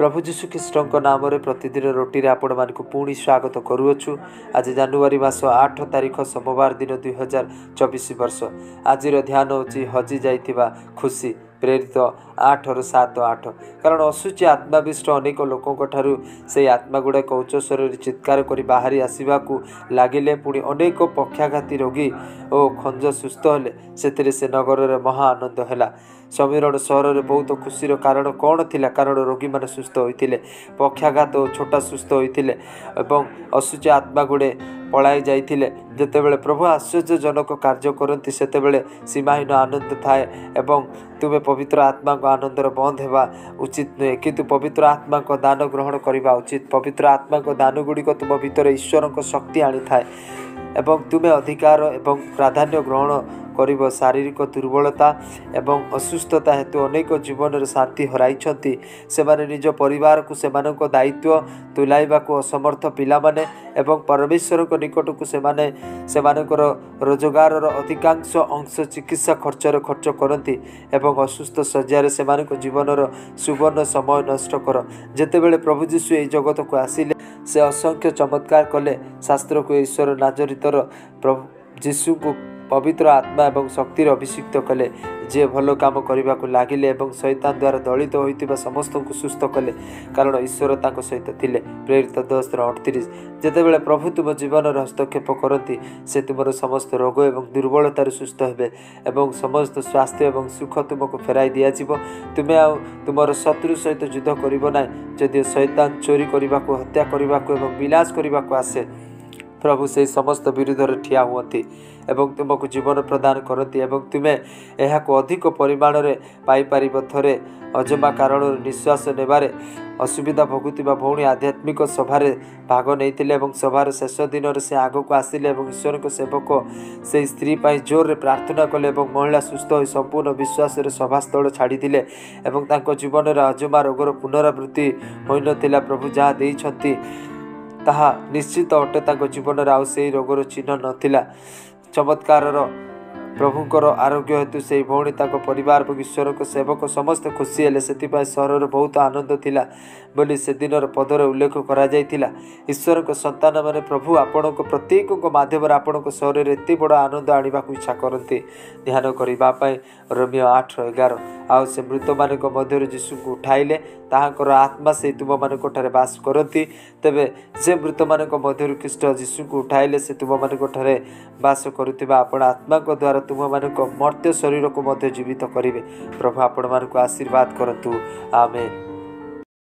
प्रभु जीशु ख्रीष्ट नाम प्रतिदिन रोटी रे आपण मान पुणी स्वागत करुअछु। आज जनवरी मास 8 तारिख सोमवार दिन 2024 वर्ष। आज ध्यान होची हजि जाइथिबा खुशी प्रेरित 8:7-8। कारण असुची आत्माविष्ट अनेक लोकों ठारू से आत्मा गुड़ाक उच्च स्वर चित्कार करी बाहरी आसवाकू लगिले। पुणी अनेक पक्षाघाती रोगी और खंज सुस्थ हेले। से नगर महा आनंद है। समीरण सहर में बहुत खुशी कारण कौन थिला? कारण रोगी माने सुस्थ होइथिले, पक्षाघात और छोटा सुस्थ होइथिले एवं असुची आत्मा गुड़े पलाई जाइथिले। जेतेबेले प्रभु आश्चर्यजनक कार्य करती सेतेबेले सीमाहीन आनंद थाए एवं तुमे पवित्र आत्मा को आनंदर बंद हेबा उचित नुहे, किंतु पवित्र आत्मा को दान ग्रहण करबा उचित। पवित्र आत्मा को दान गुड़िक तुम भितर ईश्वर को शक्ति आनी थाए एवं तुमे अधिकार एवं प्राधान्य ग्रहण करिब। शारीरिक दुर्बलता एवं असुस्थता हेतु अनेक जीवन शांति हराइछंती। सेमाने निज परिवार को सेमानक दायित्व तुलाइबा को असमर्थ पिला माने एवं परमेश्वर को निकट को सेमानकर रोजगार अधिकांश अंश चिकित्सा खर्चर खर्च करती एवं असुस्थ शज्यारे सेमानक जीवनर सुवर्ण समय नष्ट कर। जेतेबेले प्रभु जीशु ए जगत को आसिले से असंख्य चमत्कार कले। शास्त्र को ईश्वर नाजरितर प्रभु जीशु को पवित्र आत्मा एवं शक्तिर अभिषिक्त कले, जे भल काम करने को लगिले एवं शैतान द्वारा दलित होइतिबा समस्त को सुस्थ कले, कारण ईश्वर ताको सहित थिले। प्रेरित 10:38। जेतेबेले प्रभु तुम जीवन हस्तक्षेप करती से तुमर समस्त रोग एवं दुर्बलतार सुस्थ हेबे एवं समस्त स्वास्थ्य एवं सुख तुमको फेराई दियाजिवो। तुमे आ तुमर शत्रु सहित युद्ध करिबो ना। जदि शैतान चोरी करने को, हत्या करने को एवं विनाश करने को आसे, प्रभु से समस्त विरुद्ध ठिया हुअती एवं तुमको जीवन प्रदान करती एवं तुम्हें यह अधिक परिमाण में पाइपर। थरे अजमा कारण निश्वास नेबारे असुविधा भोगुतिबा भौणी आध्यात्मिक सभारे भाग नहीं एवं सभार शेष दिन से आग को आसिले एवं ईश्वर को सेवक से स्त्री पाई जोर रे प्रार्थना कले एवं महिला सुस्थ हो संपूर्ण विश्वास सभास्थल छाड़ी एवं तांको जीवन में अजमा रोगर पुनरावृत्ति होई नथिला। प्रभु जहाँ देइछंती ताहा निश्चित अटे। तांको जीवन में आउ से रोगर चिन्ह नथिला। चमत्कार प्रभुंकर आरोग्य हेतु से भौणी ताको परिवार और ईश्वर को सेवक समस्त खुशी हेले। से सहर बहुत आनंद थिला बोली से दिन पदर उल्लेख करा जाइथिला। ईश्वर को संतान माने प्रभु आपण को प्रत्येक माध्यम आपण को सहर में एत बड़ आनंद आने को इच्छा करते। ध्यान करने रोमियो 8:11। आउ से मृत मान मध्य जीशु को उठाइले, ताहांकर आत्मा से तुम मानक ठारे बास करती। तेबे जे मृत मान मध्य ख्रीष्ट जीशु को उठाइले से तुम मानक ठारे बास करुवा आपण आत्मा द्वारा तुम मानक मर्त्य शरीर को मध्य जीवित करेंगे। प्रभु आपण मानक आशीर्वाद करतु। आमेन।